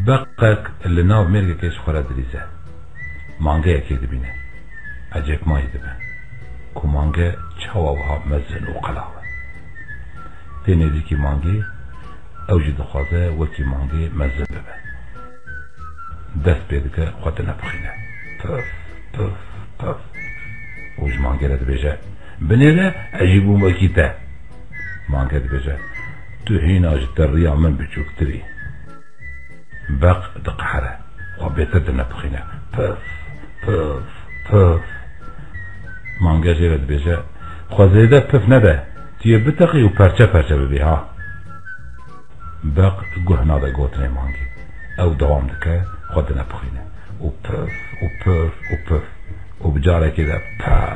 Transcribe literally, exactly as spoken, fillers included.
بقك اللي ناو ميرجا كيش خورا دريزة مانجا يكي دبينه عجيب ما يدبه كو مانجا چاوها مزن وقلاوه تيني ديكي مانجي اوجد خوازه وكي مانجي مزن ببه دست بيدك خودنا بخينه پف پف پف وج مانجا رد بيجه بنيره عجيبو مكيته مانجا رد بيجه تو هنا جت الريا من بچوك تري بق دقحره وبيتدنا بخينه پف پف پف مانگا جرد بیجه خوازیده پف نده تیه بتقی و پرچه پرچه ببی ها بق گوه ناده گوتنه مانگی او دوام دکه خود نپخینه و پف و پف و پف و بجاره که ده پف